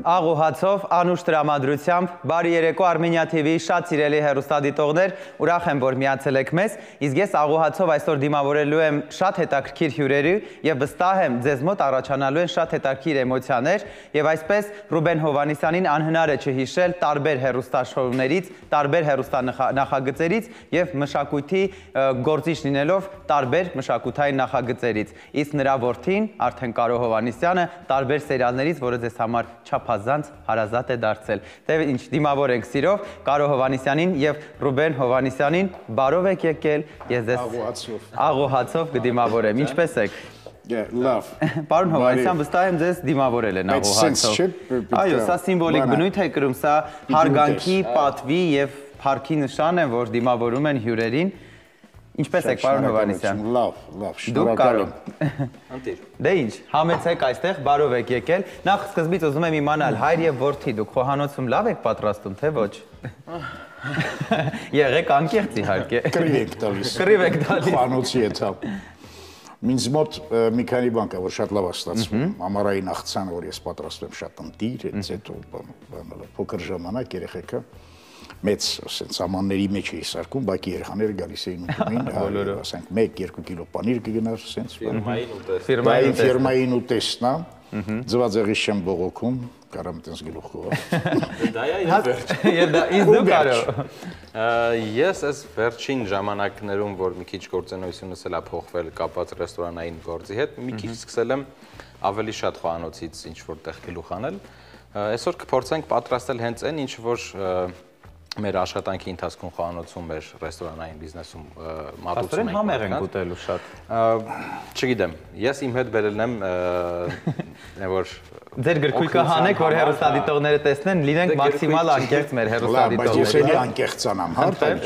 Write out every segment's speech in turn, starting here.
աղուհացով, անուշ տրամադրությամբ, բարի երեկո Armenia TV-ի շատ սիրելի հեռուստադիտողներ, ուրախ եմ, որ միացել եք մեզ, իսկ ես աղուհացով այսօր դիմավորելու եմ շատ հետաքրքիր հյուրերի և վստահ եմ ձեզ մոտ առաջանալու են շատ հետաքրքիր էմոցիաներ և այսպես Ռուբեն Հովհաննիսյանին անհնար է չհիշել տարբեր հեռուստաշոուներից, տարբեր հեռուստանախագծերից և մշակույթի գործիչ լինելով տարբեր մշակութային նախագծերից, իսկ նրա որդին արդեն Կարո Հովհաննիսյանը տարբեր սերիալներից, որը ձեզ համար չափազանց հարազատ է դարձել։ Դե ինչ դիմավոր ենք սիրով Կարո Հովհաննիսյանին եւ Ռուբեն Հովհաննիսյանին, բարով եք եկել։ Ես ձեզ աղոհացով կդիմավորեմ։ Ինչպե՞ս եք։ Լավ։ Պարոն Հովհաննիսյան, վստահ եմ ձեզ դիմավորել են աղոհացով։ Այո, սա սիմվոլիկ բնույթ է կրում, սա հարգանքի, պատվի եւ փառքի նշան է, որ դիմավորում են հյուրերին։ Ինչպես եք, պարոն Հովհաննիսյան։ Լավ, շնորհակալ եմ։ Դե ինչ, համեցեք այստեղ, բարով եք եկել։ Նախ սկզբից ուզում եմ իմանալ, հայր եւ որդի, դուք խոհանոցում լավ եք պատրաստում, թե ոչ։ Եղեք անկեղծ իհարկե։ Կռիվ եք տալիս։ Կռիվ եք տալիս։ Խոհանոցի հետապ։ Ինձ մոտ մի քանի բան կա, որ շատ լավ է ստացվում։ Ամառային աղցանը, որ ես պատրաստում եմ շատ ընտիր, հետո փոքր ժամանակ երեխեքը մեծ սամանների մեջ էի սարքում, բակի երեխաները գալիս էին ուտում, ասենք 1-2 կիլո պանիր կգնար, սենց ֆիրմային ուտեստն է, ձվածեղի չեմ բողոքում, կարամ տենց գլուխ կողալ։ Դա է ինձ վերջ։ Ինձ դու Կարո։ Ես այս վերջին ժամանակներում, որ մի քիչ գործունեությունս էլ է փոխվել կապված ռեստորանային գործի հետ, մի քիչ սկսել եմ ավելի շատ խոհանոցից ինչ-որ տեղ գլուխ անել։ Այսօր կփորձենք պատրաստել հենց այն, ինչ որ մեր աշխատանքի ընթացքում խոհանոցում, մեր ռեստորանային բիզնեսում մատուցում ենք։ Համեղ ենք ուտելու շատ։ Չգիտեմ, ես իմ հետ բերել եմ, որ ձեր գրքույկը հանեք, որ հեռուստադիտողները տեսնեն, լինենք մաքսիմալ անկեղծ մեր հեռուստադիտողները։ Բայց ես էլի անկեղծանամ,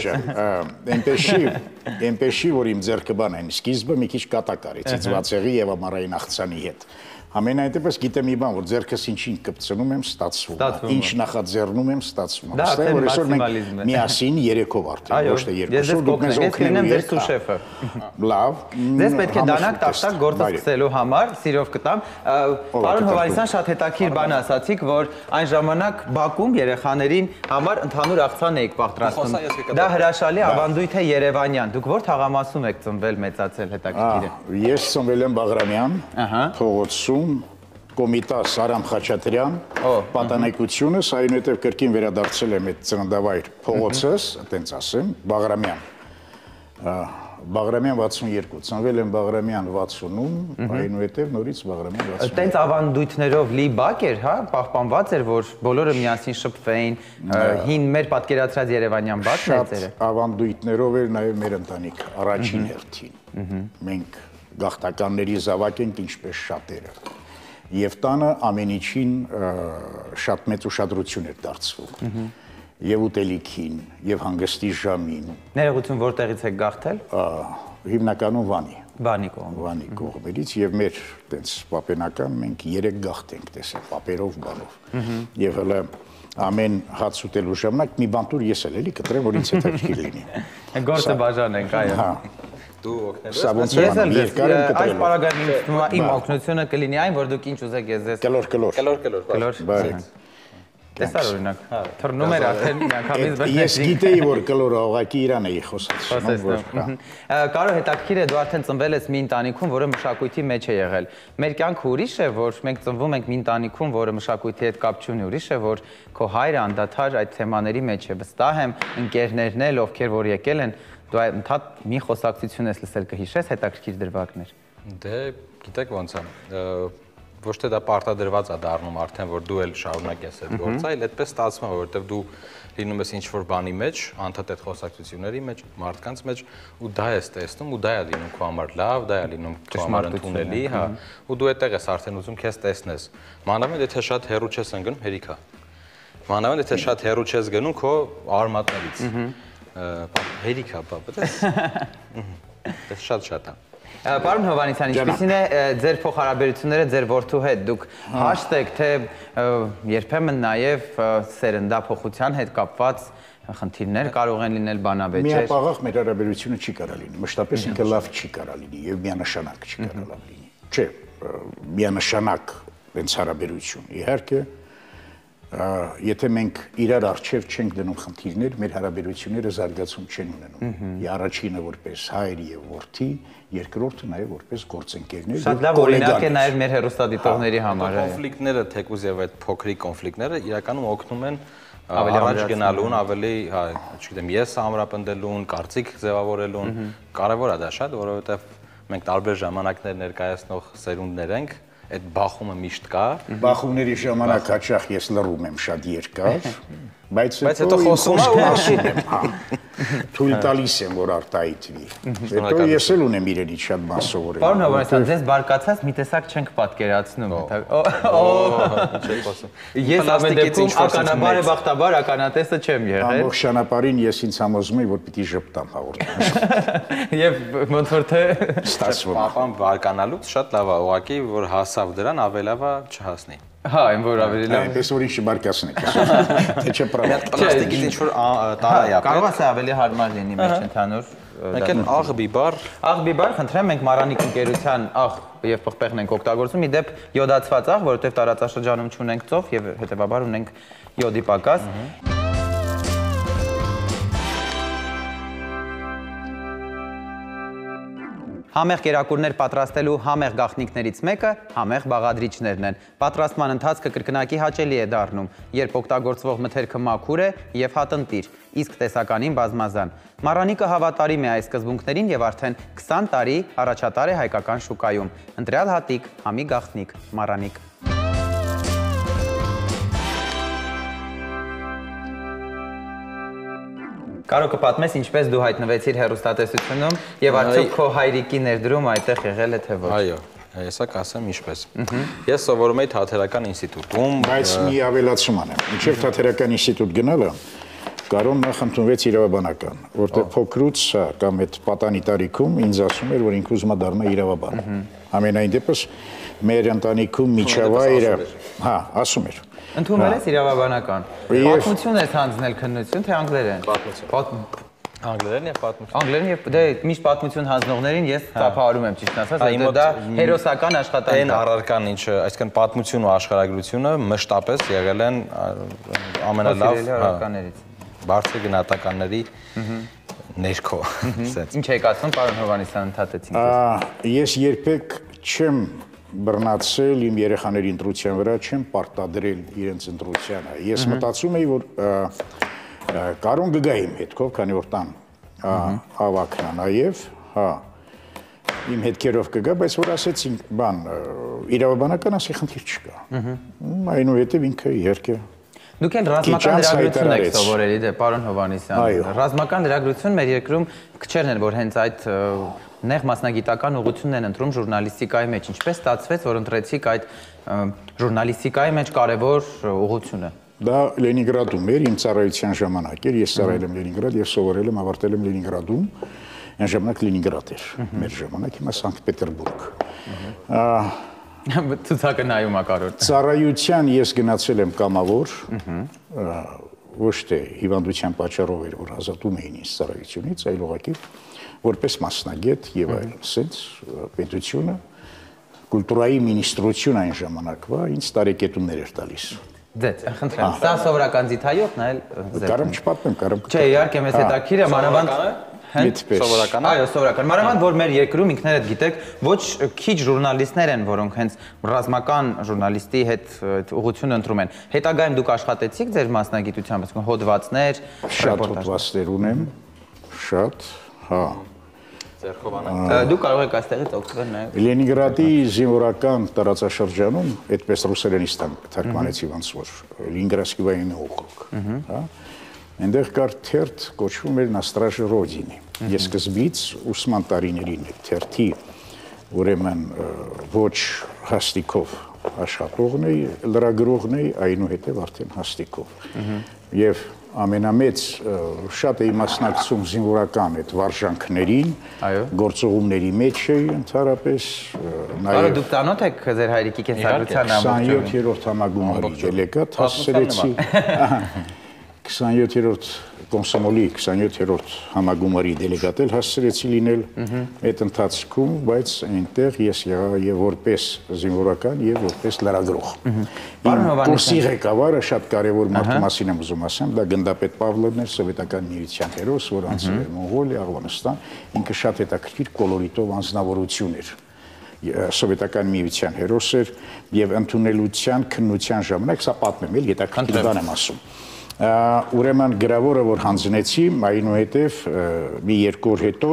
այնպեսի, որ իմ ձեռքը բան են, սկիզբը մի քիչ կատակարից, ծվածեղի եւ ամառային աղցանի հետ։ Ամենայն դեպս գիտեմ մի բան, որ ձեռքս ինչին կպցնում եմ, ստացվում է, ինչ նախաձեռնում եմ, ստացվում է։ Այստեղ որ այսօր մենք միասին երեքով արդեն, ոչ թե երկուսով, դուք մեզ օգնելու եք։ Լավ։ Ձեզ պետք է դանակ տաշտակ գործը սկսելու համար, սիրով կտամ։ Պարոն Հովհաննիսյան, շատ հետաքրքիր բան ասացիք, որ այն ժամանակ Բաքում երեխաներին համար ընդհանուր աղցան էիք պատրաստում։ Դա հրաշալի ավանդույթ է երևանյան։ Դուք որ թաղամասում եք ծնվել, մեծացել, հետաքրքիր է։ Ես ծնվել եմ Բաղրամյան, փողոցում Կոմիտաս Արամ Խաչատրյան, պատանեկությունս, այնուհետև կրկին վերադարձել եմ այդ ծննդավայր փողոցս, այտենց ասեմ, Բաղրամյան, Բաղրամյան 62, ծնվել եմ Բաղրամյան 60-ում, այնուհետև նորից Բաղրամյան 62։ Տենց ավանդույթներով լի բակ էր, հա, պահպանված էր, որ բոլորը միասին շփվեին, հին մեր պատկերացրած երևանյան բակն էր ձերը։ Շատ ավանդույթներով էր նաև մեր ընտանիքը, առաջին հերթին։ Մենք գաղթականների զավակ ենք ինչպես շատերը։ Եվ տանը ամեն ինչին շատ մեծ ուշադրություն էր դարձվում, և ուտելիքին, և հանգստի ժամին։ Ներողություն որտեղից եք գաղթել։ Հիմնականում Վանի կողմից։ կողմերից և մեր տենց պապենական մենք 3 գաղթ ենք տեսել, պապերով, բանով։ Եվ հլը ամեն հաց ուտելու ժամանակ մի բան տուր ես էլ էլի կտրեմ, որ ինձ հետաքրքիր լինի։ Գործը բաժան ենք, այո։ Դու օգնելու ես էլ այս պարագայում իմ օգնությունը կլինի այն, որ դուք ինչ ուզեք ես ձեզ կլոր տեսար օրինակ թռնում էր արդեն միանգամից ես գիտեի, որ կլորը ուղղակի իրան էի խոսացնում։ Կարո հետաքրքիր է, դու արդեն ծնվել ես մի ընտանիքում, որը մշակույթի մեջ է եղել։ Մեր կյանքը ուրիշ է, որ մենք ծնվում ենք մի ընտանիքում, որը մշակույթի հետ կապ չունի, ուրիշ է, որ քո հայրը անդադար այդ թեմաների մեջ է։ Վստահ եմ ընկերներն էլ, ովքեր որ եկել են, դու ընդհանուր մի խոսակցություն ես լսել, կհիշես հետաքրքիր դրվագներ։ Դե գիտեք ոնց է, ոչ թե դա պարտադրված է դառնում արդեն, որ դու էլ շարունակես այդ գործը, այլ այդպես ստացվում է, որովհետև դու լինում ես ինչ-որ բանի մեջ, անդադար այդ խոսակցությունների մեջ, մարդկանց մեջ, ու դա ես տեսնում, ու դա է լինում քո համար լավ, դա է լինում քո համար ընդունելի, հա, ու դու այդտեղ ես արդեն ուզում քեզ տեսնես։ Մանավանդ եթե շատ հեռու չես ընկնում, հերիք է։ Մանավանդ եթե շատ հեռու չես գնում քո արմատներից։ Հերիք է, պապ, դες շատ է։ Պարոն Հովհաննիսյան, ինչպիսին է ձեր փոխհարաբերությունները ձեր որդու հետ, դուք հաշտ եք, թե երբեմն նաև սերնդափոխության հետ կապված խնդիրներ կարող են լինել բանավեճեր։ Միապաղաղ մեր հարաբերությունը չի կարա լինի, մշտապես ինքը լավ չի կարա լինի և միանշանակ չի կարա լավ լինի։ Չէ, միանշանակ հենց հարաբերություն, իհարկե Եթե մենք իրար առջև չենք դնում խնդիրներ, մեր հարաբերությունները զարգացում չեն ունենում։ Առաջինը որպես հայր եւ որդի, երկրորդը նաեւ որպես գործընկերներ։ Շատ լավ օրինակ է նաեւ մեր հեռուստադիտողների համար։ Կոնֆլիկտները, թեկուզ եւ այդ փոքրիկ կոնֆլիկտները իրականում օգնում են առաջ գնալուն, ավելի, հա, չգիտեմ, ես ամրապնդելուն, կարծիք ձևավորելուն, կարևոր է դա շատ, որովհետեւ մենք տարբեր ժամանակներ ներկայացնող սերունդներ ենք, այդ բախումը միշտ կա։ Բախումների ժամանակ հաճախ ես լռում եմ շատ երկար, բայց հետո խոսում եմ, հա։ Թույլ տալիս եմ, որ արտահայտվի։ Հետո ես էլ ունեմ իրենից շատ բան սովորել։ Պարոն Հովհաննիսյան, ձեզ բարկացած մի տեսակ չենք պատկերացնում։ Ես ամեն դեպքում ականաբարեբախտաբար ականատեսը չեմ եղել։ Ամբողջ ճանապարհին ես ինձ համոզում եմ, որ պիտի ժպտամ հաղորդում։ Եվ ոնց որ թե ստացվում։ Պապան բարկանալուց շատ լավ է, ուղղակի որ հասավ դրան, ավելի լավ է չհասնի։ Հա, այն որ ավելի լավ։ Այնպես որ ինչ բարկացնեք։ Թե չէ պրավ։ Պլաստիկից ինչ որ տարա է։ Կարող է սա ավելի հարմար լինի մեր ընդհանուր։ Մենք են աղբիբար։ Աղբիբար, խնդրեմ, մենք Մարանիկ ընկերության աղ եւ պղպեղն ենք օգտագործում, ի դեպ յոդացված աղ, որովհետեւ տարածաշրջանում չունենք ծով եւ հետեւաբար ունենք յոդի պակաս։ Համեղ կերակուրներ պատրաստելու համեղ գաղտնիքներից մեկը համեղ բաղադրիչներն են։ Պատրաստման ընթացքը կրկնակի հաճելի է դառնում, երբ օգտագործվող մթերքը մաքուր է եւ հատնտիր, իսկ տեսականին բազմազան։ Մարանիկը հավատարիմ է այս սկզբունքներին եւ արդեն 20 տարի առաջատար է հայկական շուկայում։ Ընտրյալ հատիկ, համի գաղտնիք, Մարանիկ։ Կարող կպատմես ինչպես դու հայտնվեցիր հեռուստատեսությունում եւ արդյոք քո հայրիկի ներդրումը այդտեղ եղել է թե ոչ։ Այո, հեսա կասեմ ինչպես։ Ես սովորում էի Թատերական ինստիտուտում, բայց մի ավելացում անեմ։ Մինչև Թատերական ինստիտուտ գնալը Կարոն նախ ընդունվեց իրավաբանական, որտեղ փոքրուց կամ այդ պատանի տարիքում ինձ ասում էր, որ ինքը ուզում է դառնա իրավաբան։ Ամենայն դեպս մեր ընտանիքում միջավայրը, հա, ասում էր։ Ընդունվել ես իրավաբանական։ Պատմություն ես հանձնել քննություն, թե անգլերեն։ Անգլերեն եւ պատմություն։ Անգլերեն եւ դե միշտ պատմություն հանձնողներին ես ծափահարում եմ ճիշտ ասած, այո դա հերոսական աշխատանք է։ Այն առարկան ինչը, այսինքն պատմություն ու աշխարհագրությունը մշտապես եղել են ամենալավ առարկաներից։ Բարձր գնահատականների ներքո, ասած։ Ինչ եք ասում, պարոն Հովհաննիսյան, ընդհատեցինք։ Ես երբեք չեմ բռնացել իմ երեխաների ընտրության վրա, չեմ պարտադրել իրենց ընտրությանը։ Ես մտածում էի, որ Կարոն կգա իմ հետքով, քանի որ տան ավակն է նաև, հա, իմ հետքերով կգա, բայց որ ասեցին, բան, իրավաբանական ասի խնդիր չկա։ Այնուհետև ինքը իհարկե Դուք էլ ռազմական լրագրություն եք սովորել, դե պարոն Հովհաննիսյան։ Ռազմական լրագրություն մեր երկրում քչերն են, որ հենց այդ նեղ մասնագիտական ուղղությունն են ընտրում ժուրնալիստիկայի մեջ։ Ինչպես ստացվեց, որ ընտրեցիք այդ ժուրնալիստիկայի մեջ կարևոր ուղղությունը։ Դա Լենինգրադում էր, իմ ծառայության ժամանակ էր, ես ծառայել եմ Լենինգրադ եւ սովորել եմ, ավարտել եմ Լենինգրադում, այն ժամանակ Լենինգրադ էր, մեր ժամանակ հիմա Սանկտ Պետերբուրգ։ Ցուցակը նայում է Կարոն։ Ծառայության ես գնացել եմ կամավոր, ոչ թե հիվանդության պատճառով էր, որ ազատում էին ինձ ծառայությունից, այլ ուղղակի որպես մասնագետ եւ այլն, ասենց պետությունը կուլտուրայի մինիստրություն այն ժամանակվա ինձ տարեկետումներ էր տալիս։ Ձեզ, խնդրեմ, սա սովորական ձիթայոթն է, Կարամ չպատմեմ, կարամ։ Չէ, իհարկե մեզ հետաքրիր է մանավանդ Սովորական է։ Այո, սովորական։ Մանավանդ որ մեր երկրում ինքներդ գիտեք, ոչ քիչ ժուրնալիստներ են, որոնք հենց ռազմական ժուրնալիստի հետ ուղղություն ընտրում են։ Հետագայում դուք աշխատեցիք ձեր մասնագիտությամբ, ասում հոդվածներ, շատ հոդվածներ ունեմ, շատ, հա։ Դուք կարող եք այստեղից օգտվել նաև։ Լենինգրադի զինվորական տարածաշրջանում, այդպես ռուսերենից թարգմանեցի ոնց որ Լենինգրադский военный округ, հա։ Այնտեղ կար թերթ կոչվում էր «На страже Родины»։ Ես սկզբից ուսման տարիներին այդ թերթի ուրեմն ոչ հաստիկով աշխատողն էի, լրագրողն էի, այնուհետև արդեն հաստիկով։ Եվ ամենամեծ շատ էի մասնակցում զինվորական այդ վարժանքներին, գործողումների մեջ էի ընդհանրապես։ Այո, դուք ծանոթ եք ձեր հայրիկի կենսագրության ամբողջովին։ 27-րդ համագումարի դելեգատ հասցրեցի։ 27-րդ կոմսոմոլի 27-րդ համագումարի դելեգատ էլ հասցրեցի լինել այդ ընթացքում, բայց այնտեղ ես եղա եւ որպես զինվորական եւ որպես լրագրող։ Կուրսի ղեկավարը շատ կարեւոր մարդու մասին եմ ուզում ասեմ, դա գնդապետ Պավլովն էր, սովետական միության հերոս, որ անցել էր Մոնղոլիա, Աֆղանստան, ինքը շատ հետաքրքիր կոլորիտով անձնավորություն էր։ Սովետական միության հերոս էր եւ ընդունելության քննության ժամանակ սա պատմեմ էլ հետաքրքիր բան եմ ասում։ Ուրեմն գրավորը որ հանձնեցի, այնուհետև մի երկու օր հետո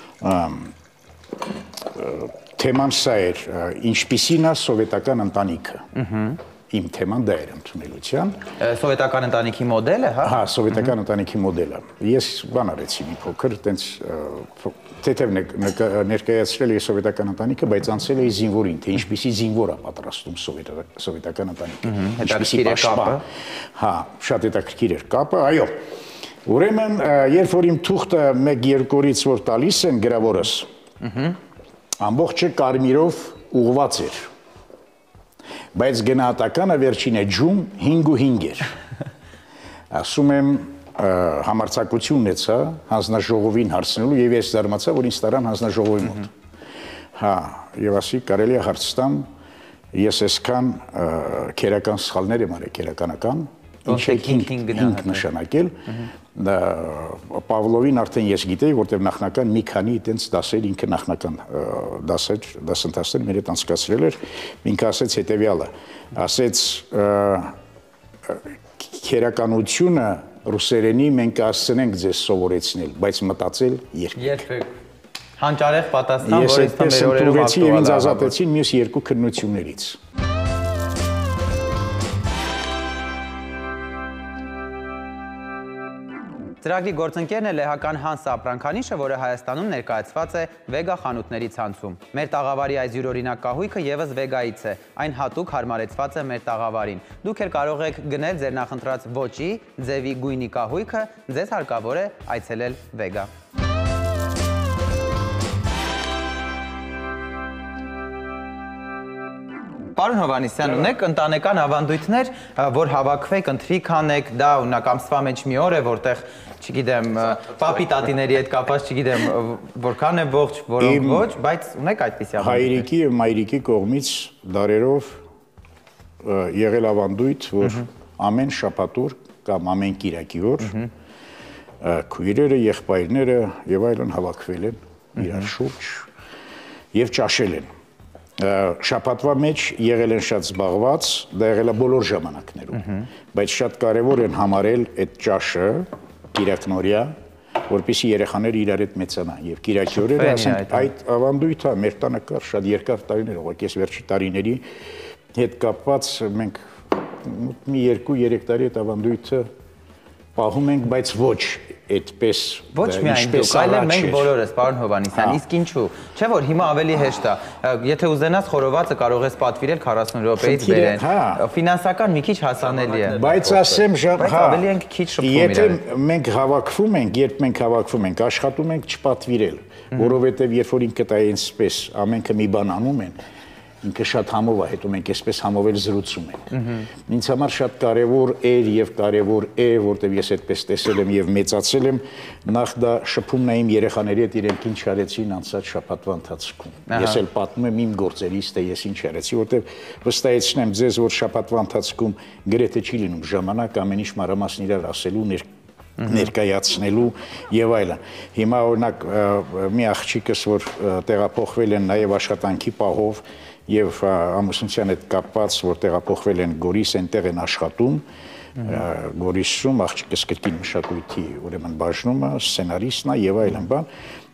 թեման սա էր, ինչպիսին է սովետական ընտանիքը։ Իմ թեման դա էր ընդունելության։ Սովետական ընտանիքի մոդելը, հա։ Հա, սովետական ընտանիքի մոդելը։ Ես բան արեցի մի փոքր, տենց թեթև ներկայացրել էի սովետական ընտանիքը, բայց անցել էի զինվորին, թե ինչպիսի զինվոր է պատրաստում սովետական ընտանիքը։ Ինչպիսի պաշտպան։ Հա, շատ հետաքրքիր էր կապը, այո։ Ուրեմն, երբ որ իմ թուղթը 1-2 օրից որ տալիս են գրավորս, ամբողջը կարմիրով ուղղված էր։ Բայց գնահատականը վերջին էջում 5.5 էր։ Ասում եմ համարձակությունն էցա հանձնաժողովին հարցնելու եւ ես զարմացա, որ ինձ տարան հանձնաժողովի մոտ։ Հա, եւ ասի կարելի է հարց տամ, ես այսքան քերական սխալներ եմ արել, քերականական, ինչ է 5 նշանակել։ Պավլովին արդեն ես գիտեի, որտեղ նախնական մի քանի այդպես դասեր ինքը նախնական դասընթացներ մեր հետ անցկացրել էր, ինքը ասեց հետեւյալը, ասեց քերականությունը ռուսերենի մենք ասցնենք ձեզ սովորեցնել, բայց մտածել երբեք։ Հանճարեղ պատասխան, որ ինձ մեր օրերում ակտուալ է։ Ես ինձ ազատեցին մյուս երկու քննություններից։ Ծրագրի գործընկերն է լեհական Հանս Սապրանքանիշը, որը Հայաստանում ներկայացված է Վեգա խանութների ցանցում։ Մեր տաղավարի այս յուրօրինակ կահույքը եւս Վեգայից է, այն հատուկ հարմարեցված է մեր տաղավարին։ Դուք էլ կարող եք գնել ձեր նախընտրած ոճի, ձևի, գույնի կահույքը, ձեզ հարկավոր է այցելել Վեգա։ Պարոն Հովհաննիսյան, ունեք ընտանեկան ավանդույթներ, որ հավաքվեք, ընթրիք անեք, դա օրինակ ամսվա մեջ մի օր է, որտեղ, չգիտեմ, պապի տատիների հետ կապված, չգիտեմ, որքան է ողջ, որոնք ոչ, բայց ունեք այդպիսի ավանդույթներ։ Հայրիկի եւ մայրիկի կողմից դարերով եղել ավանդույթ, որ ամեն շաբաթօր կամ ամեն կիրակի օր քույրերը, եղբայրները եւ այլն հավաքվել են իրար շուրջ եւ ճաշել են։ Շաբաթվա մեջ եղել են շատ զբաղված, դա եղել է բոլոր ժամանակներում, բայց շատ կարևոր են համարել այդ ճաշը կիրակնօրյա, որպեսզի երեխաները իրար հետ մեծանան եւ կիրակի օրերը ասենք այդ ավանդույթը մեր տանը կար շատ երկար տարիներ, ուղղակի ես վերջի տարիների հետ կապված մենք մի 2-3 տարի այդ ավանդույթը պահում ենք, բայց ոչ այդպես ոչ միայն դուք, այլ մենք բոլորս, պարոն Հովհաննիսյան, իսկ ինչու՞։ Չէ՞ որ հիմա ավելի հեշտ է, եթե ուզենաս խորովածը կարող ես պատվիրել 40 րոպեից բերեն։ Ֆինանսական մի քիչ հասանելի է։ Բայց ասեմ, բայց ավելի ենք քիչ շփվում իրար։ Եթե մենք հավաքվում ենք, երբ մենք հավաքվում ենք, աշխատում ենք չպատվիրել, որովհետև երբ որ ինքը դա այնպես ամենքը մի բան անում են, ինքը շատ համով է, հետո մենք այսպես համով էլ զրուցում ենք։ Ինձ համար շատ կարևոր էր եւ կարևոր է, որտեւ ես այդպես տեսել եմ եւ մեծացել եմ, նախ դա շփումն է իմ երեխաների հետ, իրենք ինչ արեցին անցած շաբաթվա ընթացքում։ Ես էլ պատմում եմ իմ գործերից, թե ես ինչ արեցի, որտեւ վստահեցնեմ ձեզ, որ շաբաթվա ընթացքում գրեթե չի լինում ժամանակ ամեն ինչ մանրամասն իրար ասելու, ներկայացնելու եւ այլն։ Հիմա օրինակ մի աղջիկս, որ տեղափոխվել են նաեւ աշխատանքի պահով եւ ամուսնության հետ կապված, որ տեղափոխվել են Գորիս, այնտեղ են աշխատում, Գորիսում աղջիկս կրկին մշակույթի ուրեմն բաժնում է, սցենարիստն է եւ այլն բան,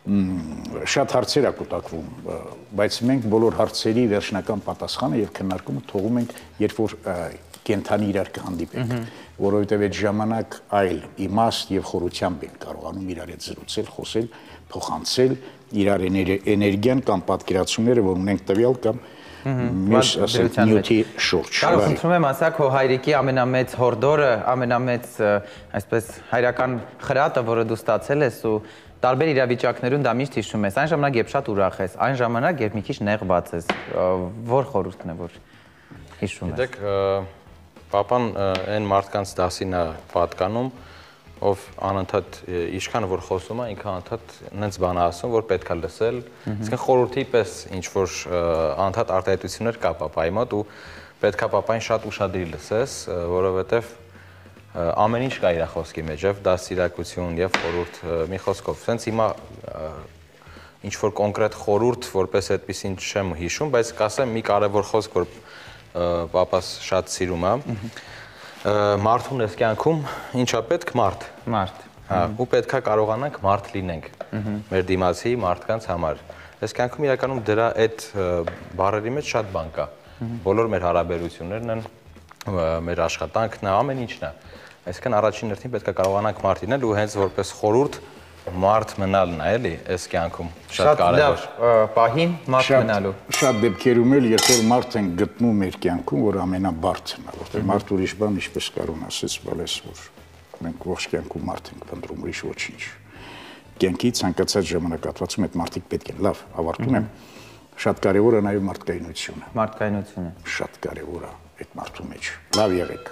շատ հարցեր է կուտակվում, բայց մենք բոլոր հարցերի վերջնական պատասխանը եւ քննարկումը թողում ենք, երբ որ կենթանի իրար կհանդիպենք, որովհետեւ այդ ժամանակ այլ իմաստ եւ խորությամբ են կարողանում իրար հետ զրուցել, խոսել, փոխանցել իրար էներգիան կամ պատկերացումները, որ ունենք տվյալ կամ մյուս նյութի շուրջ։ Կարող խնդրում եմ ասա քո հայրիկի ամենամեծ հորդորը, ամենամեծ այսպես հայրական խրատը, որը դու ստացել ես ու տարբեր իրավիճակներում դա միշտ հիշում ես, այն ժամանակ երբ շատ ուրախ ես, այն ժամանակ երբ մի քիչ նեղված ես, որ խորհուրդն է, որ հիշում ես։ Գիտեք, պապան այն մարդկանց դասին է պատկանում, ով անընդհատ ինչքան որ խոսում է, ինքը անընդհատ նենց բան ասում, որ պետք է լսել։ Իսկ խորհրդի պես ինչ որ անընդհատ արտահայտություններ կա papai մոտ ու պետք է papain շատ ուշադրի լսես, որովհետև ամեն ինչ կա իր խոսքի մեջ, եւ դաստիարակություն եւ խորհուրդ մի խոսքով։ Սենց հիմա ինչ որ կոնկրետ խորհուրդ, որպես այդպեսին չեմ հիշում, բայց կասեմ մի կարևոր խոսք, որ papas շատ սիրում է։ Մարդուն ես կյանքում ինչա պետք մարդ։ Մարդ։ Հա, ու պետքա կարողանանք մարդ լինենք մեր դիմացի մարդկանց համար։ Այս կյանքում իրականում դրա այդ բառերի մեջ շատ բան կա։ Բոլոր մեր հարաբերություններն են, մեր աշխատանքն է, ամեն ինչն է։ Այսինքն առաջին հերթին պետքա կարողանանք մարդ լինել ու հենց որպես խորհուրդ մարդ մնալն է, էլի, այս կյանքում շատ կարևոր։ Պահին մարդ մնալու։ Շատ դեպքերում էլ երբ որ մարդ են գտնում մեր կյանքում, որ ամենաբարձրն է, որտեղ մարդ ուրիշ բան ինչպես կարող ասես, բալես որ մենք ողջ կյանքում մարդ ենք փնտրում, ուրիշ ոչինչ։ Կյանքի ցանկացած ժամանակահատվածում այդ մարդիկ պետք է լավ ավարտում են։ Շատ կարևոր է նաև մարդկայնությունը։ Մարդկայնությունը։ Շատ կարևոր է այդ մարդու մեջ։ Լավ եղեք։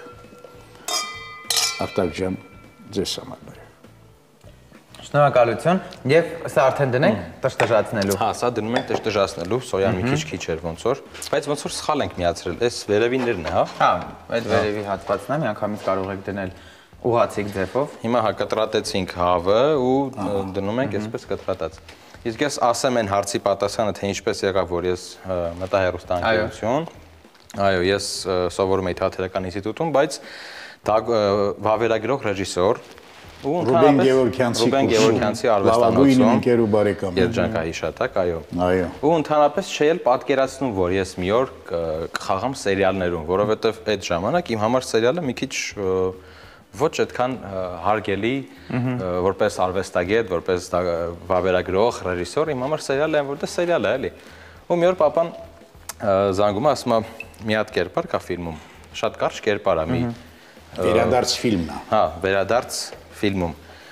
Արտակ ջան, ձեզ համար։ Շնորհակալություն եւ սա արդեն դնենք տշտժացնելու։ Հա, սա դնում ենք տշտժացնելու, սոյան մի քիչ էր ոնց որ, բայց ոնց որ սխալ ենք միացրել, այս վերևիններն է, հա։ Հա, այդ վերևի հատվածն է, միանգամից կարող եք դնել ուղղացիկ ձևով։ Հիմա հա կտրատեցինք հավը ու դնում ենք այսպես կտրատած։ Իսկ ես ասեմ այն հարցի պատասխանը, թե ինչպես եղավ, որ ես մտա հեռուստաընկերություն։ Այո, ես սովորում էի թատերական ինստիտուտում, բայց վավերագրող ռեժիսոր Ռուբեն Գևորգյանցի արվեստանոցում երջանկահիշատակ, այո։ Ու ընդհանրապես չէի էլ պատկերացնում, որ ես մի օր կխաղամ սերիալներում, որովհետև այդ ժամանակ իմ համար սերիալը մի քիչ ոչ այդքան հարգելի, որպես արվեստագետ, որպես վավերագրող, ռեժիսոր, իմ համար սերիալը այն որ դա սերիալ է, էլի։ Ու մի օր papan զանգում է, ասում է մի հատ կերպար կա ֆիլմում, շատ կարճ կերպար է, մի վերադարձ ֆիլմն է։ Հա, վերադարձ ֆիլմում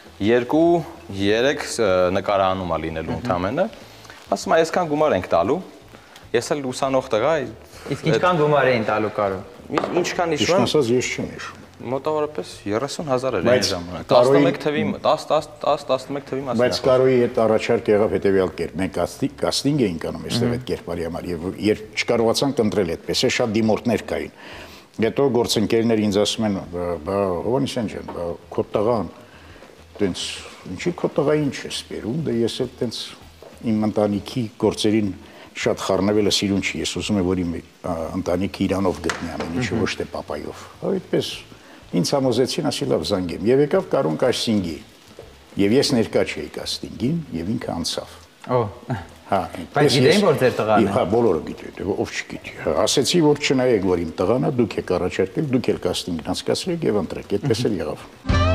2-3 նկարահանում է լինելու ընդամենը, ասում է այսքան գումար ենք տալու, ես էլ ուսանող տղա։ Իսկ ինչքան գումար էին տալու կարո։ Ինչքան հիշում եմ։ Ասած ես չեմ հիշում։ Մոտավորապես 30,000 էր այն ժամանակ։ 11 թվի 10-11 թվի մասին։ Բայց Կարոյի հետ առաջարկ եղավ հետեւյալ կերպ։ Մենք կաստինգ էինք անում այստեղ այդ կերպարի համար եւ երբ չկարողացանք ընտրել այդպես, շատ դիմորդներ կային։ Հետո գործընկերներ ինձ ասում են, բա Հովանեսյան ջան, բա քո տղան տենց ինչի քո տղա ինչ է սպերում, դե ես էլ տենց իմ ընտանիքի գործերին շատ խառնվել է սիրուն չի, ես ուզում եմ որ իմ ընտանիքը իրանով գտնի ամեն ինչը ոչ թե papaյով։ Այդպես ինձ համոզեցին, ասի լավ զանգեմ եւ եկավ Կարոն Կաշսինգի։ Եվ ես ներկա չէի կաստինգին եւ ինքը անցավ։ Օ։ Հա, բայց գիտեին որ ձեր տղան է։ Հա, բոլորը գիտեն, ով չգիտի։ Ասեցի որ չնայեք որ իմ տղան է, դուք եք առաջարկել, դուք էլ կաստինգն անցկացրեք եւ ընտրեք, այդպես էլ եղավ։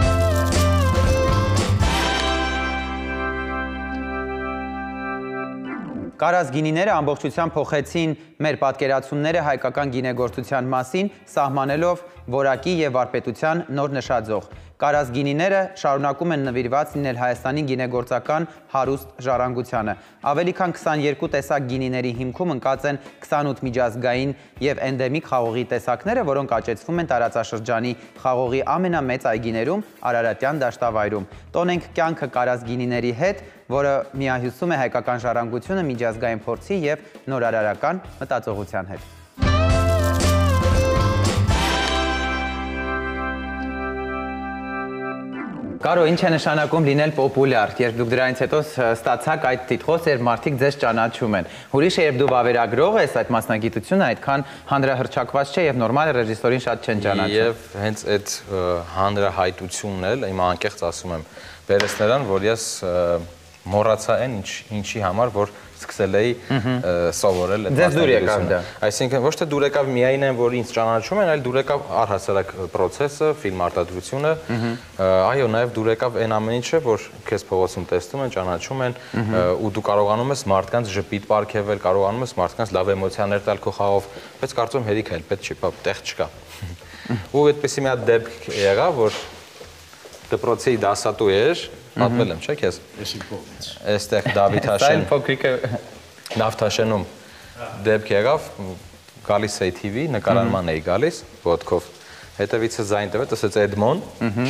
Կարած գինիները ամբողջությամբ փոխեցին մեր պատկերացումները հայկական գինեգործության մասին, սահմանելով որակի եւ վարպետության նոր նշաձող։ Կարած գինիները շարունակում են նվիրված լինել Հայաստանի գինեգործական հարուստ ժառանգությանը։ Ավելի քան 22 տեսակ գինիների հիմքում ընկած են 28 միջազգային եւ էնդեմիկ խաղողի տեսակները, որոնք աճեցվում են տարածաշրջանի խաղողի ամենամեծ այգիներում Արարատյան դաշտավայրում։ Տոնենք կյանքը կարած գինիների հետ, որը միահյուսում է հայկական ժառանգությունը միջազգային փորձի եւ նորարարական մտածողության հետ։ Կարո, ինչ է նշանակում լինել պոպուլյար, երբ դուք դրանից հետո ստացաք այդ տիտղոս, երբ մարդիկ ձեզ ճանաչում են։ Ուրիշ է, երբ դու վավերագրող ես, այդ մասնագիտությունը այդքան հանրահռչակված չէ եւ նորմալ ռեժիսորին շատ չեն ճանաչում։ Եվ հենց այդ հանրահայտությունն էլ, իմ անկեղծ ասում եմ, բերեց նրան, որ ես մոռացա այն ինչի համար, որ սկսել էի սովորել այդ մասնագիտությունը։ Այսինքն ոչ թե դուր եկավ միայն այն, որ ինձ ճանաչում են, այլ դուր եկավ առհասարակ process-ը, ֆիլմ արտադրությունը, այո, նաև դուր եկավ այն ամեն ինչը, որ քեզ փողոցում տեսնում են, ճանաչում են, ու դու կարողանում ես մարդկանց ժպիտ պարգևել, կարողանում ես մարդկանց լավ էմոցիաներ տալ քո խաղով, բայց կարծում հերիք էլ պետք չի, տեղ չկա։ Ու այդպեսի մի հատ դեպք եղավ, որ դպրոցի դասատու էր, պատմել եմ, չէ՞ քեզ։ Այստեղ Դավիթ Հաշեն Նավթաշենում դեպք եղավ, գալիս էի TV, նկարանման էի գալիս, ոտքով, հետևիցս ձայն տվեց, ասեց Էդմոն,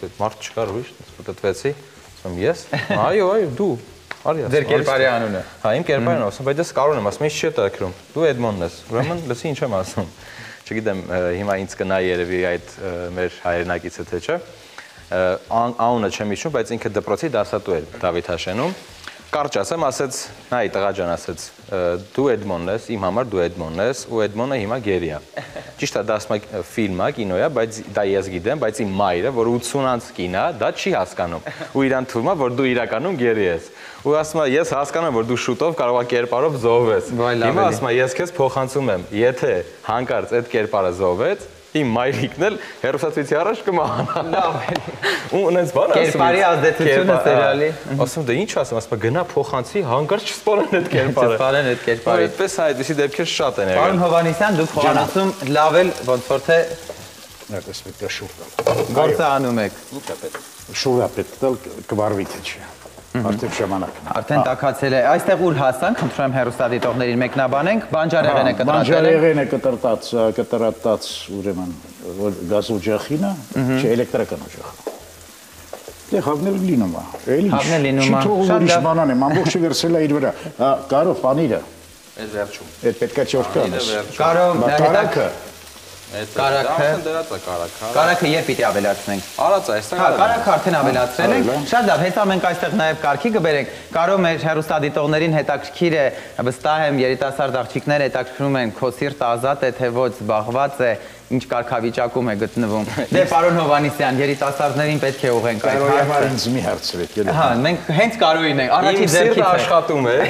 մարդ չկար ուրիշ, պատտվեցի, ասում ես, այո, դու, արի ասում։ Ձեր կերպարի անունը։ Հա, իմ կերպարն է, ասում, բայց ես կարող եմ, ասում, ինձ չի հետաքրքրում։ Դու Էդմոնդն ես։ Ուրեմն, լսի ինչ եմ ասում։ Չգիտեմ, հիմա ինձ կնայի երևի այդ մեր հայրենակիցը թե չէ։ Անունը չեմ հիշում, բայց ինքը դպրոցի դասատու էր Դավիթ Հաշենում։ Կարճ ասեմ, ասեց, նայ տղա ջան, ասեց, դու Էդմոնդն ես, իմ համար դու Էդմոնդն ես, ու Էդմոնդը հիմա գերի է։ Ճիշտ է, դա ասում է ֆիլմ է, կինո է, բայց դա ես գիտեմ, բայց իմ մայրը, որ 80-անց կին է, դա չի հասկանում։ Ու իրան թվում է, որ դու իրականում գերի ես։ Ու ասում է, ես հասկանում եմ, որ դու շուտով կարող ես կերպարով զոհվես։ Հիմա ասում է, ես քեզ փոխանցում եմ, եթե հանկարծ այդ կերպարը զոհվեց, իմ մայրիկն էլ հերոսացույցի առաջ կմահանա։ Լավ էլի։ Ու ունես բան ասում։ Կերպարի ազդեցությունը սերիալի։ Ասում դե ինչ ասում, ասում գնա փոխանցի, հանկարծ չսպանեն այդ կերպարը։ Չսպանեն այդ կերպարը։ Այդպես այդպեսի դեպքեր շատ են եղել։ Պարոն Հովհաննիսյան, դուք խոհանոցում լավ էլ ոնց որ թե Այդպես պետք է շուռ տալ։ գործը անում եք։ Ինչա պետք։ Շուռը պետք է տալ կվարվի թե չէ։ Արդեն ժամանակն է։ Արդեն տաքացել է։ Այստեղ ուր հասանք, խնդրում եմ հեռուստադիտողներին մեկնաբանենք, բանջարեղեն է կտրատել։ Բանջարեղեն է կտրատած ուրեմն գազ օջախինը, չէ էլեկտրական օջախը։ Դե հավնել լինում է։ Էլի Հավնել լինում է։ Չի թողում ուրիշ բանան եմ, ամբողջը վերցել է իր վրա։ Կարո պանիրը։ Այդ վերջում։ Այդ պետքա չորկանես։ Կարո Կարակը։ Կարակը դրած է կարակը։ Կարակը երբ պիտի ավելացնենք։ Արած է, այստեղ։ Հա, կարակը արդեն ավելացրել ենք։ Շատ լավ, հետո մենք այստեղ նաև կարգի կբերենք։ Կարո մեր հեռուստադիտողներին հետաքրքիր է, վստահ եմ երիտասարդ աղջիկները հետաքրքրում են քո սիրտը ազատ է թե ոչ, զբաղված է, ինչ կարգավիճակում է գտնվում։ Դե պարոն Հովհաննիսյան, երիտասարդներին պետք է ուղենք այդ Կարոյի համար հարցը։ ինձ մի հարցրեք, էլի։ Հա, մենք հենց Կարոյին ենք, առաջի Իմ ձեռքից սիրտը է։ աշխատում է։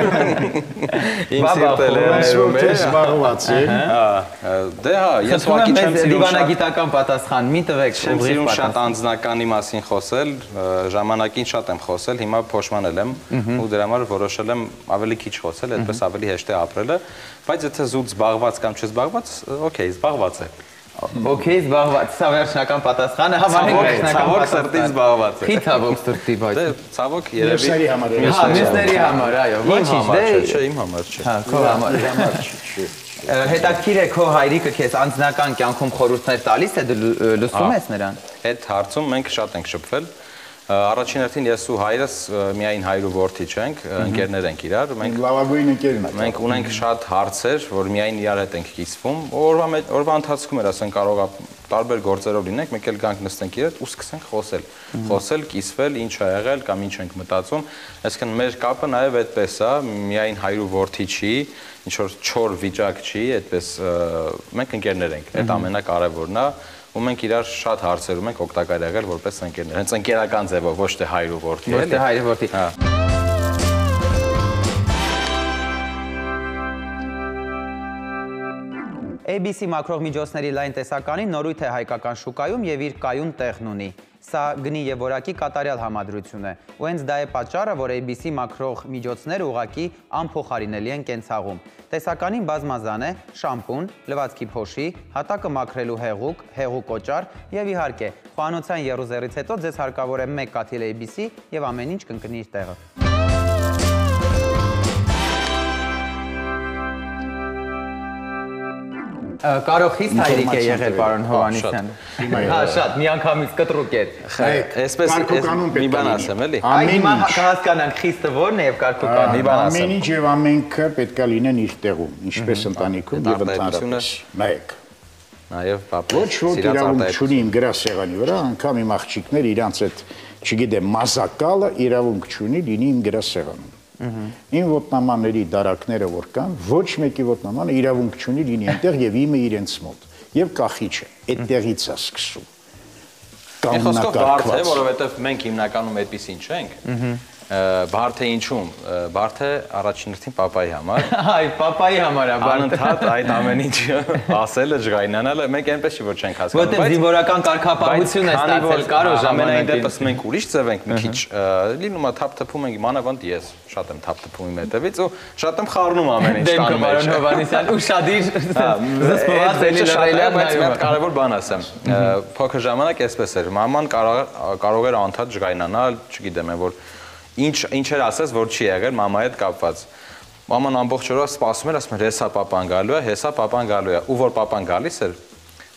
Իմ սիրտը Ոնց լերում է։ զբաղված է։ Դե հա, ես Խնդրում ուղղակի եմ չեմ մեզ սիրում շատ դիվանագիտական պատասխան, մի տվեք Չեմ ուղիղ սիրում շատ պատասխան։ անձնականի մասին խոսել, ժամանակին շատ եմ խոսել, հիմա փոշմանել եմ ու դրա համար որոշել եմ ավելի քիչ խոսել, այդպես ավելի հեշտ է ապրելը, բայց եթե զուտ զբաղված կամ չզբաղված, օքեյ, զբաղված է։ Okay, զբաղված, սա վերջնական պատասխանը, հավանենք վերջնական Ցավոք սրտի զբաղված է։ Չի ցավոք սրտի, բայց։ Դե ցավոք երևի Մյուսների համար է։ Հա, մյուսների համար, այո, ոչինչ, չէ, իմ համար չէ։ Հա, քո համար։ Հետաքրքիր է քո հայրիկը քեզ անձնական կյանքում խորհուրդներ տալիս է, դու լսում ես նրան։ Այդ հարցում մենք շատ ենք շփվել։ Առաջին հերթին ես ու հայրս միայն հայր ու որդի չենք, ընկերներ ենք իրար, մենք լավագույն ընկերն է։ Մենք ունենք շատ հարցեր, որ միայն իրար հետ ենք կիսվում։ Օրվա ընթացքում էր, ասենք, կարող է տարբեր գործերով լինենք, մենք էլ գանք նստենք իրար ու սկսենք խոսել։ Խոսել, կիսվել, ինչ ա եղել կամ ինչ ենք մտածում։ Այսինքն մեր կապը նաև այդպես է, միայն հայր ու որդի չի, ինչ որ չոր վիճակ չի, այդպես մենք ընկերներ ենք։ Այդ ամենակարևորն է։ Ու մենք իրար շատ հարցերում ենք օգտակար եղել որպես ընկերներ։ Հենց ընկերական ձևով, ոչ թե հայր ու որդի, Ոչ թե հայր ու որդի։ ABC մակրող միջոցների լայն տեսականին նորույթ է հայկական շուկայում եւ իր կայուն տեղն ունի։ Սա գնի եւ որակի կատարյալ համադրություն է։ Ու հենց դա է պատճառը, որ ABC մակրող միջոցները ուղակի անփոխարինելի են կենցաղում։ Տեսականին բազմազան է շամպուն, լվացքի փոշի, հատակը մաքրելու հեղուկ, հեղուկ օճառ եւ իհարկե, խոհանոցյան եռուզեռից հետո ձեզ հարկավոր է 1 կաթիլ ABC եւ ամեն ինչ կընկնի իր տեղը։ Կարող խիստ հայրիկ է եղել պարոն Հովհաննիսյան։ Հա, շատ, միանգամից կտրուկ էր։ Այսպես մի բան ասեմ, էլի։ Այ հիմա կհասկանանք խիստը որն է եւ կարգուկանոնը։ Մի բան ասեմ։ Ամեն ինչ եւ ամենքը պետքա լինեն իր տեղում, ինչպես ընտանիքում եւ ընդհանրապես։ Նայեք։ Նաեւ պապը Ոչ ոք իրավունք չունի իմ գրասեղանի վրա, անգամ իմ աղջիկներ իրանց այդ, չգիտեմ, մազակալը իրավունք չունի լինի իմ գրասեղանում։ Իմ ոտնամանների դարակները որ կան, ոչ մեկի ոտնամանը իրավունք չունի լինի այնտեղ եւ իմը իրենց մոտ։ Եվ կախիչ է, այդտեղից է սկսում։ Խոսքով բարդ է, որովհետեւ մենք հիմնականում այդպեսին չենք։ Բարդ է ինչու՞մ։ Բարդ է առաջին հերթին պապայի համար։ Այ պապայի համար է բարդ։ Անընդհատ այդ ամեն ինչը ասելը, ջղայնանալը մենք այնպես չի որ չենք հասկանում, Որտեղ զինվորական կարգապահություն է ստացել կարող ամենայն ժամանակին։ դեպս մենք ուրիշ ձև ենք մի քիչ լինում է թափթփում ենք մանավանդ ես շատ եմ թափթփում իմ հետևից ու շատ եմ խառնում ամեն ինչ տանում մեջ։ Պարոն Հովհաննիսյան ուշադիր զսպված էլի լրելիան բայց մի հատ կարևոր բան ասեմ։ Փոքր ժամանակ էսպես էր։ Մաման կարող էր անդադ ջղայնանալ, չգիտեմ, որ ինչ էր ասես, որ չի եղել մամայի հետ կապված։ Մաման ամբողջ օրը սպասում էր, ասում էր, հեսա պապան գալու է, ու որ պապան գալիս էր,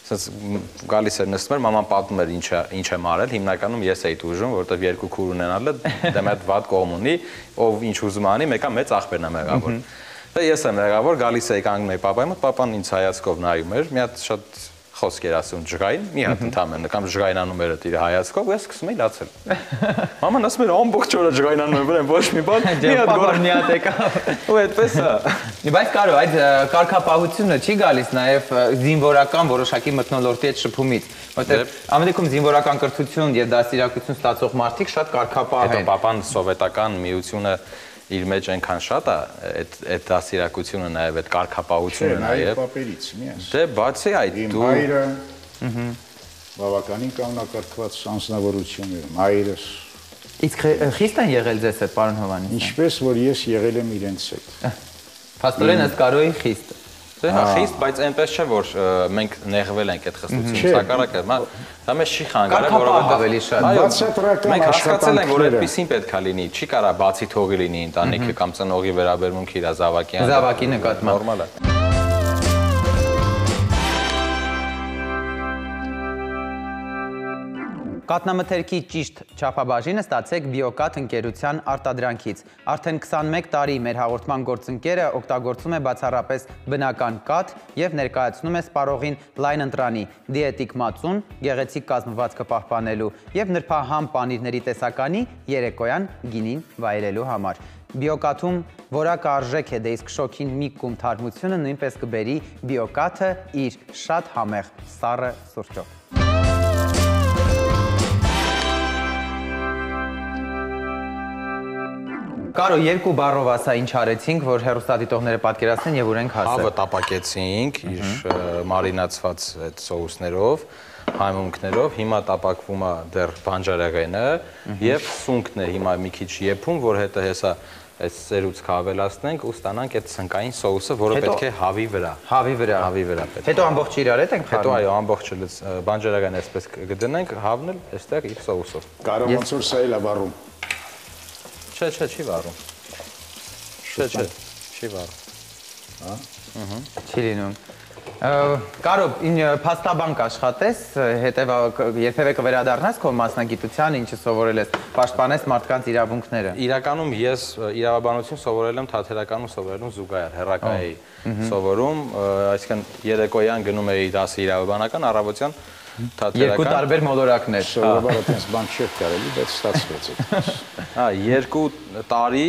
Սենց գալիս էր նստում էր, մաման պատմում էր ինչ եմ արել, հիմնականում ես էի տուժում, որովհետև երկու քուր ունենալը դեմ այդ վատ կողմ ունի, ով ինչ ուզում անի, մեկը մեծ աղբերն է մեղավոր։ Դե ես եմ մեղավոր, գալիս էի կանգնում էի պապայի մոտ, պապան ինձ հայացքով նայում էր, մի հատ շատ խոսք էր ասում ջղային, մի հատ ընդամենը կամ ջղայնանում էր իր հայացքով, ու ես սկսում էի լացել։ Մաման ասում էր ամբողջ օրը ջղայնանում եմ, ոչ մի բան, մի հատ գոր մի հատ եկա։ Ու այդպես է։ Բայց կարո այդ կարգապահությունը չի գալիս նաև զինվորական որոշակի մթնոլորտի հետ շփումից, որտեղ ամենիքում զինվորական կրթություն եւ դաստիարակություն ստացող մարդիկ շատ կարգապահ են։ Հետո պապան սովետական միությունը իր մեջ այնքան շատ է այդ դաստիարակությունը նաև այդ կարգապահությունը նաև պապերից միես։ Դե բացի այդ դու հայրը բավականին կանոնակարգված անձնավորություն էր, մայրս։ Իսկ խիստ են եղել ձեզ հետ, պարոն Հովհաննիսյան։ Ինչպես որ ես եղել եմ իրենց հետ։ Փաստորեն ըստ Կարոյի խիստ։ Դե հա խիստ, բայց այնպես չէ որ մենք նեղվել ենք այդ խստությունից, հակառակը, դա մեզ չի խանգարել, որովհետեւ ավելի շատ բացատրական մենք հասկացել ենք, որ այդպեսին պետք է լինի, չի կարա բացի թողի լինի ընտանիքը կամ ծնողի վերաբերմունքը իր զավակի նկատմամբ։ Նորմալ է։ Կաթնամթերքի ճիշտ չափաբաժինը ստացեք Բիոկաթ ընկերության արտադրանքից։ Արդեն 21 տարի մեր հաղորդման գործընկերը օգտագործում է բացառապես բնական կաթ եւ ներկայացնում է սպառողին լայն ընտրանի, դիետիկ մածուն, գեղեցիկ կազմվածքը պահպանելու եւ նրբահամ պանիրների տեսականի երեկոյան գինին վայելելու համար։ Բիոկաթում որակը արժեք է, դե իսկ շոքին մի կում թարմությունը նույնպես կբերի Բիոկաթը իր շատ համեղ սառը սուրճով։ Կարո, երկու բառով ասա ինչ արեցինք, որ հեռուստադիտողները պատկերացնեն եւ ունենք հասել։ Հավը տապակեցինք իր մարինացված այդ սոուսներով, հայմունքներով, հիմա տապակվում է դեռ բանջարեղենը եւ սունկն է հիմա մի քիչ եփում, որ հետո հեսա այս սերուցքը ավելացնենք ու ստանանք այդ ցնկային սոուսը, որը պետք է հավի վրա։ Հավի վրա պետք է։ Հետո ամբողջ իրար հետ ենք խառնում։ Հետո այո, ամբողջը բանջարեղենը այսպես կգտնենք, հավն էլ այստեղ իր սոուսով։ Կարող ոնց որ սա էլ է վառում։ Չէ, չի վառում։ Չէ, չի վառում։ Հա։ Չի լինում։ Կարո, փաստաբանք աշխատես, երբևէ կվերադառնաս քո մասնագիտությանը, ինչը սովորել ես, պաշտպանես մարդկանց իրավունքները։ Իրականում ես իրավաբանություն սովորել եմ թատերականում սովորել եմ զուգահեռ, հեռակայի սովորում, այսինքն երեկոյան գնում էի դասի իրավաբանական, առավոտյան թատերական։ Երկու տարբեր մոլորակներ։ Սովորաբար այդպես բան չէ կարելի, բայց ստացվեց այդ։ Հա, 2 տարի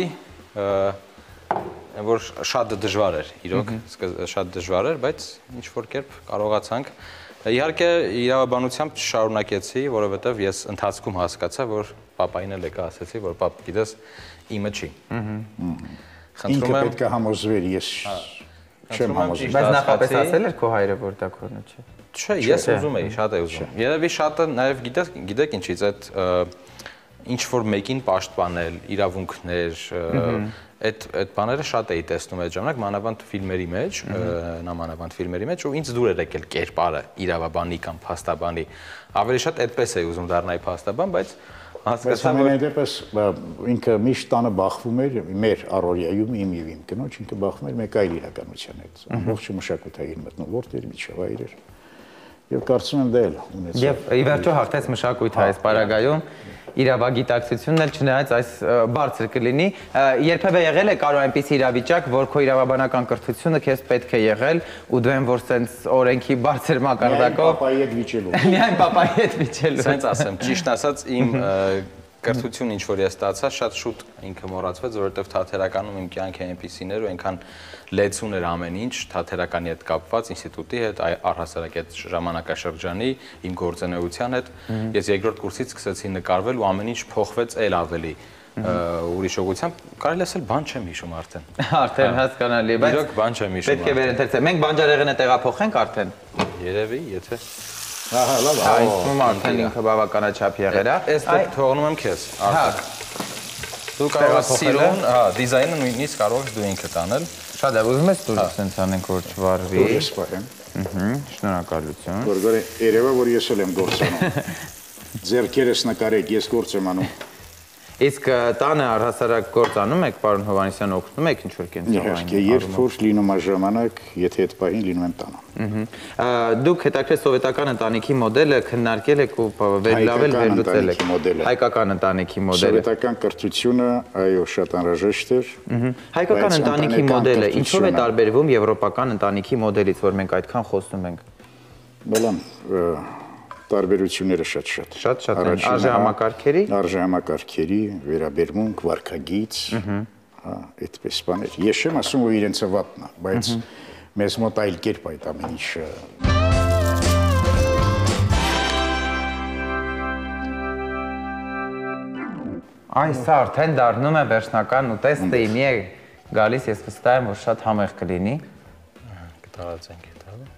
որ շատ դժվար էր, իրոք, շատ դժվար էր, բայց ինչ որ կերպ կարողացանք։ Իհարկե իրավաբանությամբ շարունակեցի, որովհետև ես ընթացքում հասկացա, որ պապային էլ եկա ասեցի, որ պապ, գիտես, իմը չի։ Ինքը պետք է համոզվեր, ես չեմ համոզվել։ Բայց նախապես ասել էր քո հայրը, որ դա քոնը չէ։ Չէ, ես ուզում էի, շատ էի ուզում։ Երևի շատը նաև գիտեք ինչից այդ ինչ որ մեկին պաշտպանել, իրավունքներ, այդ բաները շատ էի տեսնում այդ ժամանակ մանավանդ ֆիլմերի մեջ, նամանավանդ ֆիլմերի մեջ ու ինձ դուր էր եկել կերպարը իրավաբանի կամ փաստաբանի։ Ավելի շատ այդպես էի ուզում դառնալ փաստաբան, բայց հասկացա որ դեպս ինքը միշտ տանը բախվում էր մեր առօրյայում իմ եւ իմ կնոջ ինքը բախվում էր մեկ այլ իրականության հետ։ Ամբողջ մշակութային մթնոլորտ էր, միջավայր էր։ Եվ կարծում եմ դա էլ ունեցավ։ Եվ ի վերջո հաղթեց մշակույթը այս պարագայում, իրավագիտակցությունն էլ չնայած այս բարձր կլինի, երբևէ եղել է կարող այնպիսի իրավիճակ, որ քո իրավաբանական կրթությունը քեզ պետք է եղել ու դու եմ որ սենց օրենքի բարձր մակարդակով պապայի հետ վիճելու։ Միայն պապայի հետ վիճելու։ Սենց ասեմ, ճիշտ ասած իմ կրթությունը ինչ որ ես ստացա, շատ շուտ ինքը մոռացվեց, որովհետև թատերականում իմ կյանքը այնպիսիներ ու այնքան լեցուն էր ամեն ինչ, թատերականի հետ կապված, ինստիտուտի հետ, առհասարակ այդ ժամանակաշրջանի, իմ գործունեության հետ, ես երկրորդ կուրսից սկսեցի նկարվել ու ամեն ինչ փոխվեց էլ ավելի ուրիշ ուղղությամբ, կարելի ասել բան չեմ հիշում արդեն։ Արդեն հասկանալի է, բայց իրոք բան չեմ հիշում։ Պետք է վերընթերցել։ Մենք բանջարեղենը տեղափոխենք արդեն։ Երևի, եթե Ահա, լավ, Այսում արդեն ինքը բավականաչափ եղել է։ Այստեղ թողնում եմ քեզ, արդեն։ Դու կարող ես սիրուն, հա, դիզայնը նույնիսկ կարող ես դու ինքդ անել։ Շատ է, ուզում ես դուրս սենց անենք, որ չվարվի։ Դուրս սպահեմ։ Շնորհակալություն։ Որ երևա որ ես էլ եմ գործ անում։ Ձեռքերս նկարեք, ես գործ եմ անում։ Իսկ տանը առհասարակ գործանում եք, պարոն Հովհաննիսյան, օգնում եք ինչ-որ կենտրոնային։ Իհարկե, երբ որ լինում է ժամանակ, եթե այդ պահին լինում եմ տանը։ Դուք հետաքրքիր սովետական ընտանիքի մոդելը քննարկել եք ու վերլավել վերլուծել եք։ Հայկական ընտանիքի մոդելը։ Սովետական կրթությունը, այո, շատ անհրաժեշտ էր։ Հայկական ընտանիքի մոդելը ինչով է տարբերվում եվրոպական ընտանիքի մոդելից, որ մենք այդքան խոսում ենք։ Բալամ, տարբերությունները շատ։ Շատ են։ Արժեհամակարգերի։ Արժեհամակարգերի, վերաբերմունք, վարքագիծ, այդպես բաներ։ Ես չեմ ասում, որ իրենց վատն է, բայց մեզ մոտ այլ կերպ այդ ամեն ինչը։ Այս արդեն դառնում է վերջնական ուտեստը իմի է գալիս, ես վստահ եմ, որ շատ համեղ կլինի։ Կտարածենք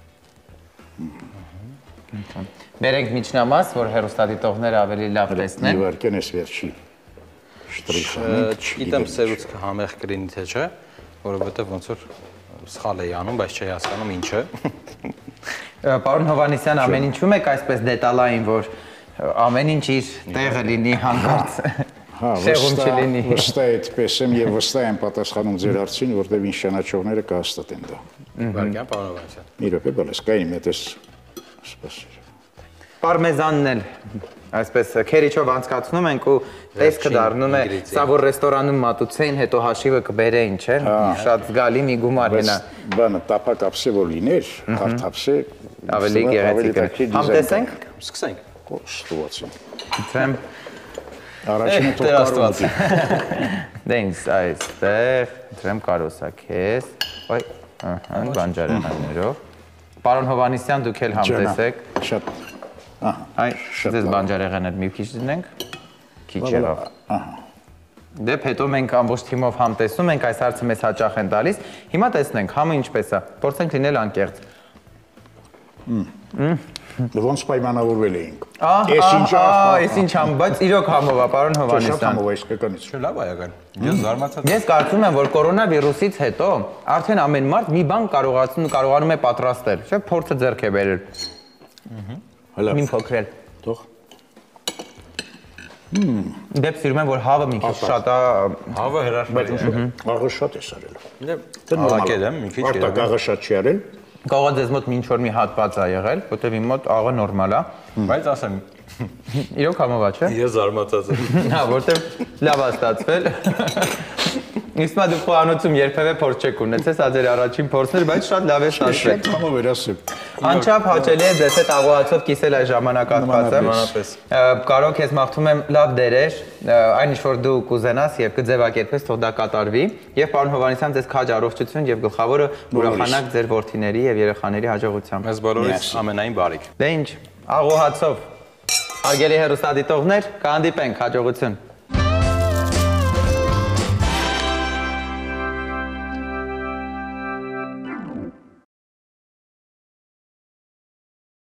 դա։ Բերենք միջնամաս, որ հեռուստադիտողները ավելի լավ տեսնեն։ Իվարկեն ես վերջի շտրիխը։ Չգիտեմ սերուցքը համեղ կլինի թե չէ, որովհետև ոնց որ սխալ էի անում, բայց չի հասկանում ինչը։ Պարոն Հովհաննիսյան, ամեն ինչում եք այսպես դետալային, որ ամեն ինչ իր տեղը լինի հանկարծ։ Շեղում չլինի։ Վստահ այդպես եմ եւ վստահ եմ պատասխանում ձեր հարցին, որտեղ ինչ ճանաչողները կհաստատեն դա։ Վարկյան, պարոն Հովհաննիսյան։ Մի րոպե, բալես, կային այդպես սպասիր։ Պարմեզանն էլ այսպես քերիչով անցկացնում ենք ու տեսքը դառնում է, սա որ ռեստորանում մատուցեին, հետո հաշիվը կբերեին, չէ՞։ Շատ զգալի մի գումար հենա։ Բանը տապակ ապսե որ լիներ, հարթապսե ավելի գեղեցիկ։ Համտեսենք։ Սկսենք։ Ստուացին։ Դրեմ Առաջինը թող կարողացի։ Դե ինձ այստեղ դրեմ կարոսա քեզ։ Ոյ, ահա, բանջարեղեններով։ Պարոն Հովհաննիսյան, դուք էլ համտեսեք։ Շատ։ Այ, ձեզ բանջարեղեններ մի քիչ դնենք։ Քիչ եղավ։ Ահա։ Դեպ հետո մենք ամբողջ թիմով համտեսում ենք, այս հարցը մեզ հաճախ են տալիս։ Հիմա տեսնենք, համը ինչպես է։ Փորձենք լինել անկեղծ։ Ոնց պայմանավորվել էինք։ Ես ինչ համ, բայց իրոք համով է, պարոն Շատ Հովհաննիսյան։ համով է իսկականից։ Չէ, լավ այական։ Ես զարմացած եմ։ Ես կարծում եմ, որ կորոնավիրուսից հետո արդեն ամեն մարդ մի բան կարողանում է պատրաստել, չէ՞, փորձը ձեռք է բերել։ Հələ Մին փոքրել։ թող։ Դեպ սիրում եմ, որ հավը մի քիչ շատ է։ Հավը հրաշքներ է։ Աղը շատ է սարել։ Աղակել եմ, մի քիչ Արտակ աղը շատ չի արել։ Կարող է ձեզ մոտ ինչ որ մի հատված է եղել, որտեղ իմ մոտ աղը նորմալ է։ Բայց ասեմ, Իրոք համով է, չէ։ ես զարմացած եմ։ Հա, որտեղ լավ է ստացվել։ Իսկ մա դուք խոհանոցում երբևէ փորձ չեք ունեցել, սա ձեր առաջին փորձն էր, բայց շատ լավ է ստացվել։ Շատ համով էր ասեմ։ Անչափ հաճելի է ձեզ հետ աղոհացով կիսել այս ժամանակահատվածը։ Նմանապես։ Կարող ես մաղթում եմ լավ դերեր, այն ինչ որ դու կուզենաս եւ կձևակերպես, թող դա կատարվի։ Եվ պարոն Հովհաննիսյան, ձեզ քաջ առողջություն եւ գլխավորը ուրախանաք ձեր որդիների եւ երեխաների հաջողությամբ։ Մեզ բոլորից ամենայն բարիք։ Դե ինչ, աղոհացով։ Արգելի հեռուստադիտողներ, կհանդիպենք, հաջողություն։